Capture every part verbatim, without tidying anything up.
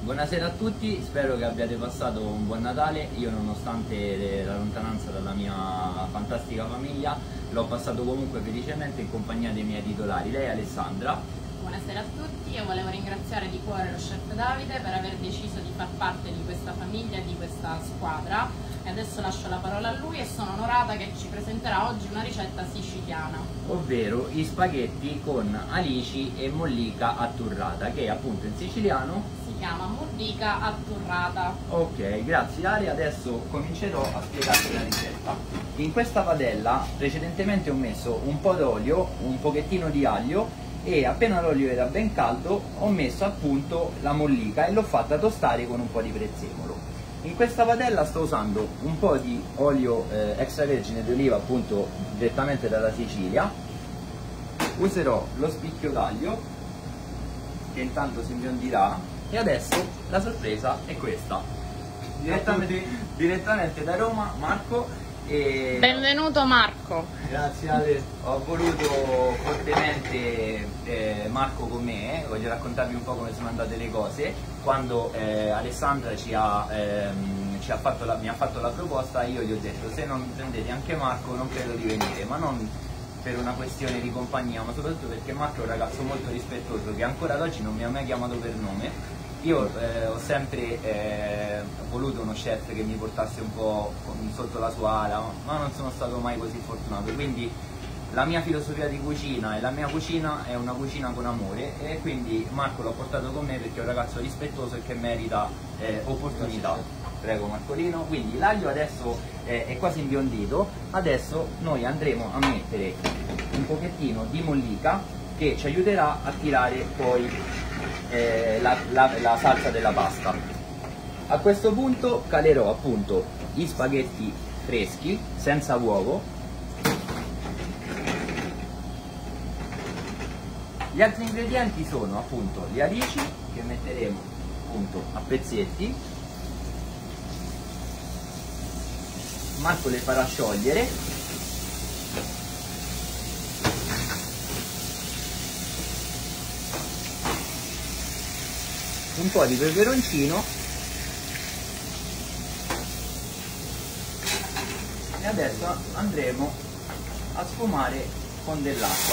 Buonasera a tutti, spero che abbiate passato un buon Natale. Io, nonostante la lontananza dalla mia fantastica famiglia, l'ho passato comunque felicemente in compagnia dei miei titolari. Lei è Alessandra. Buonasera a tutti, io volevo ringraziare di cuore lo chef Davide per aver deciso di far parte di questa famiglia e di questa squadra, e adesso lascio la parola a lui e sono onorata che ci presenterà oggi una ricetta siciliana, ovvero gli spaghetti con alici e mollica atturrata, che appunto in siciliano si chiama mollica atturrata. Ok, grazie Ale, adesso comincerò a spiegarti la ricetta. In questa padella precedentemente ho messo un po' d'olio, un pochettino di aglio, e appena l'olio era ben caldo ho messo appunto la mollica e l'ho fatta tostare con un po' di prezzemolo. In questa padella sto usando un po' di olio eh, extravergine di oliva, appunto direttamente dalla Sicilia. Userò lo spicchio d'aglio che intanto si imbiondirà, e adesso la sorpresa è questa. Direttamente, direttamente da Roma, Marco. E benvenuto Marco. Grazie Ale. Ho voluto fortemente eh, Marco con me, eh. voglio raccontarvi un po' come sono andate le cose. Quando eh, Alessandra ci ha, ehm, ci ha fatto la, mi ha fatto la proposta, io gli ho detto: se non prendete anche Marco non credo di venire, ma non per una questione di compagnia, ma soprattutto perché Marco è un ragazzo molto rispettoso che ancora ad oggi non mi ha mai chiamato per nome. Io eh, ho sempre eh, voluto uno chef che mi portasse un po' sotto la sua ala, ma non sono stato mai così fortunato, quindi la mia filosofia di cucina e la mia cucina è una cucina con amore, e quindi Marco l'ho portato con me perché è un ragazzo rispettoso e che merita eh, opportunità. Prego Marcolino. Quindi l'aglio adesso eh, è quasi imbiondito, adesso noi andremo a mettere un pochettino di mollica che ci aiuterà a tirare poi eh, la, la, la salsa della pasta. A questo punto calerò appunto gli spaghetti freschi senza uovo. Gli altri ingredienti sono appunto gli alici che metteremo appunto a pezzetti. Marco le farà sciogliere. Un po' di peperoncino, e adesso andremo a sfumare con dell'acqua.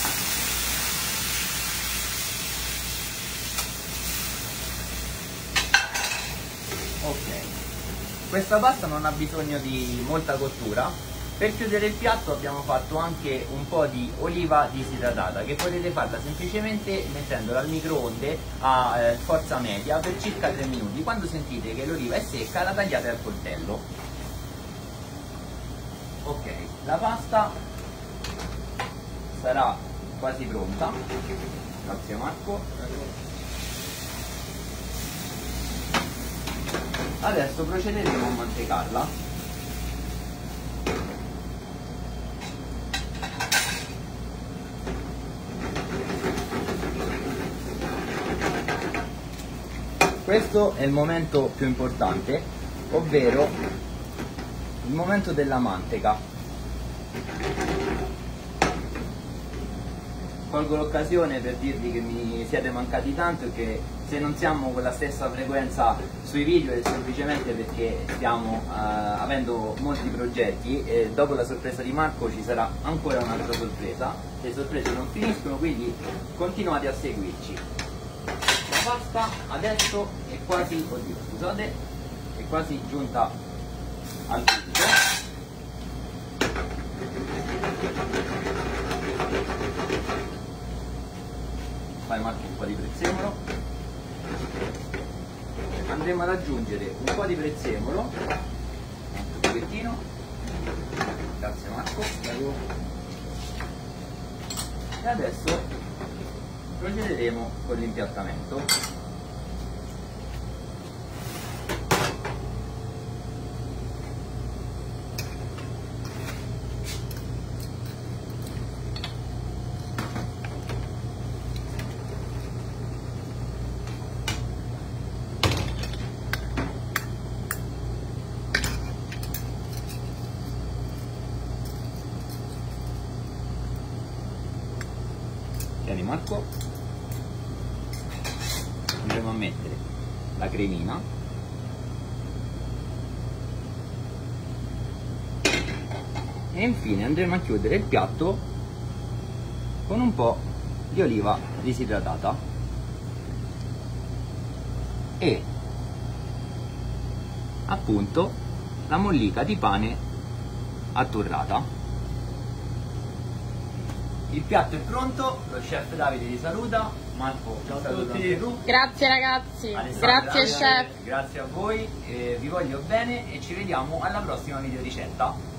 Ok, questa pasta non ha bisogno di molta cottura. Per chiudere il piatto abbiamo fatto anche un po' di oliva disidratata, che potete farla semplicemente mettendola al microonde a eh, forza media per circa tre minuti. Quando sentite che l'oliva è secca la tagliate al coltello. Ok, la pasta sarà quasi pronta. Grazie Marco. Adesso procederemo a mantecarla. Questo è il momento più importante, ovvero il momento della manteca. Colgo l'occasione per dirvi che mi siete mancati tanto e che se non siamo con la stessa frequenza sui video è semplicemente perché stiamo uh, avendo molti progetti, e dopo la sorpresa di Marco ci sarà ancora un'altra sorpresa. Le sorprese non finiscono, quindi continuate a seguirci. La pasta adesso è quasi, oddio, scusate, è quasi giunta al punto. Fai Marco un po' di prezzemolo. Andremo ad aggiungere un po' di prezzemolo, un pochettino. Grazie Marco. E adesso procederemo con l'impiattamento. Tieni Marco. Andremo a mettere la cremina. E infine andremo a chiudere il piatto con un po' di oliva disidratata e appunto la mollica di pane atturrata. Il piatto è pronto, lo chef Davide vi saluta. Marco, ciao a tutti. Tu. Grazie ragazzi, Alessandra, grazie chef. Grazie a voi, eh, vi voglio bene e ci vediamo alla prossima video ricetta.